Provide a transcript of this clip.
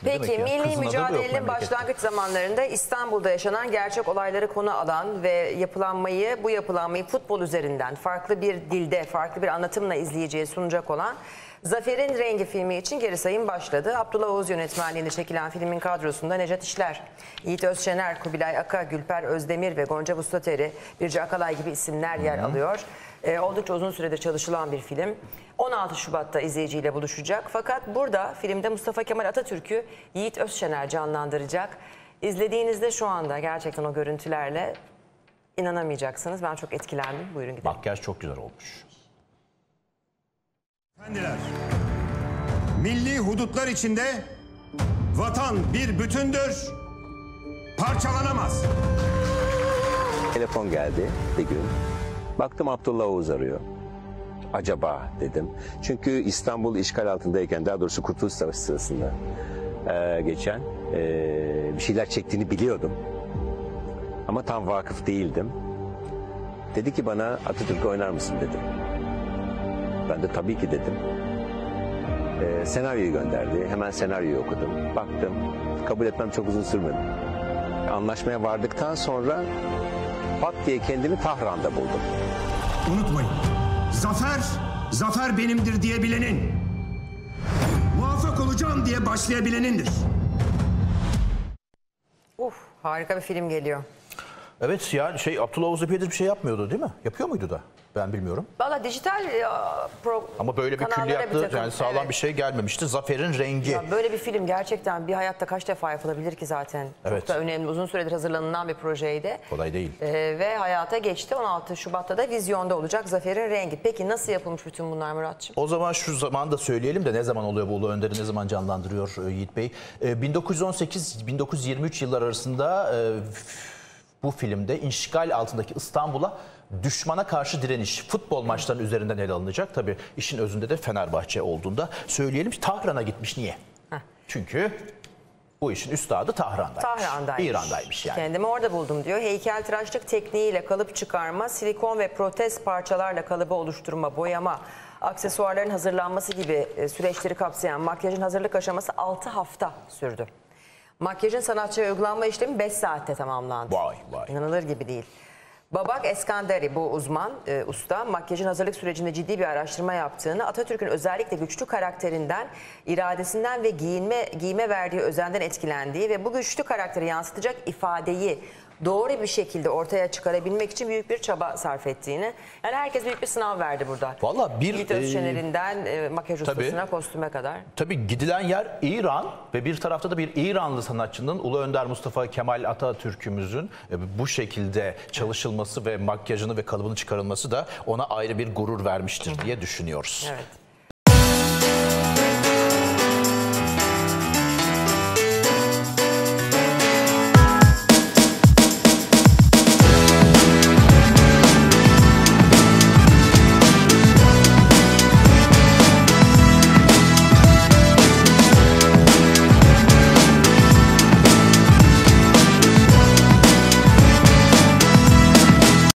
Peki milli mücadelenin başlangıç zamanlarında İstanbul'da yaşanan gerçek olayları konu alan ve bu yapılanmayı futbol üzerinden farklı bir dilde, farklı bir anlatımla izleyiciye sunacak olan Zafer'in Rengi filmi için geri sayım başladı. Abdullah Oğuz yönetmenliğinde çekilen filmin kadrosunda Nejat İşler, Yiğit Özşener, Kubilay Aka, Gülper Özdemir ve Gonca Vustateri, Birce Akalay gibi isimler yer alıyor. Oldukça uzun süredir çalışılan bir film. 16 Şubat'ta izleyiciyle buluşacak. Fakat burada filmde Mustafa Kemal Atatürk'ü Yiğit Özşener canlandıracak. İzlediğinizde şu anda gerçekten o görüntülerle inanamayacaksınız. Ben çok etkilendim. Buyurun gidelim. Makyaj çok güzel olmuş. Efendiler, milli hudutlar içinde vatan bir bütündür, parçalanamaz. Telefon geldi bir gün. Baktım Abdullah Oğuz arıyor. Acaba dedim. Çünkü İstanbul işgal altındayken, daha doğrusu Kurtuluş Savaşı sırasında geçen bir şeyler çektiğini biliyordum. Ama tam vakıf değildim. Dedi ki bana Atatürk'ü oynar mısın dedi. Ben de tabii ki dedim. Senaryoyu gönderdi. Hemen senaryoyu okudum. Baktım. Kabul etmem çok uzun sürmedi. Anlaşmaya vardıktan sonra pat diye kendimi Tahran'da buldum. Unutmayın, zafer benimdir diyebilenin, muvaffak olacağım diye başlayabilenindir. Harika bir film geliyor. Evet ya Abdullah Oğuz epeydir bir şey yapmıyordu değil mi? Yapıyor muydu da? Ben bilmiyorum. Valla dijital ama böyle bir külliyatlı yani sağlam evet. bir şey gelmemişti. Zafer'in Rengi. Ya böyle bir film gerçekten bir hayatta kaç defa yapılabilir ki zaten. Evet. Çok da önemli, uzun süredir hazırlanılan bir projeydi. Kolay değil. Ve hayata geçti. 16 Şubat'ta da vizyonda olacak Zafer'in Rengi. Peki nasıl yapılmış bütün bunlar Muratçığım? O zaman şu zaman da söyleyelim de ne zaman oluyor bu Ulu Önder'i ne zaman canlandırıyor Yiğit Bey? 1918-1923 yıllar arasında bu filmde işgal altındaki İstanbul'a düşmana karşı direniş futbol maçlarının üzerinden ele alınacak. Tabii işin özünde de Fenerbahçe olduğunda söyleyelim. Tahran'a gitmiş. Niye? Çünkü bu işin üstadı Tahran'daymış. İran'daymış yani. Kendimi orada buldum diyor. Heykeltıraşlık tekniğiyle kalıp çıkarma, silikon ve protez parçalarla kalıbı oluşturma, boyama, aksesuarların hazırlanması gibi süreçleri kapsayan makyajın hazırlık aşaması 6 hafta sürdü. Makyajın sanatçıya uygulanma işlemi 5 saatte tamamlandı. Vay. İnanılır gibi değil. Babak Eskanderi bu uzman usta makyajın hazırlık sürecinde ciddi bir araştırma yaptığını, Atatürk'ün özellikle güçlü karakterinden, iradesinden ve giyime verdiği özenden etkilendiği ve bu güçlü karakteri yansıtacak ifadeyi doğru bir şekilde ortaya çıkarabilmek için büyük bir çaba sarf ettiğini. Yani herkes büyük bir sınav verdi burada. Vallahi Yiğit Özşener'inden makyaj ustasına, kostüme kadar. Tabii gidilen yer İran ve bir tarafta da bir İranlı sanatçının Ulu Önder Mustafa Kemal Atatürk'ümüzün bu şekilde çalışılması ve makyajını ve kalıbını çıkarılması da ona ayrı bir gurur vermiştir diye düşünüyoruz. Evet.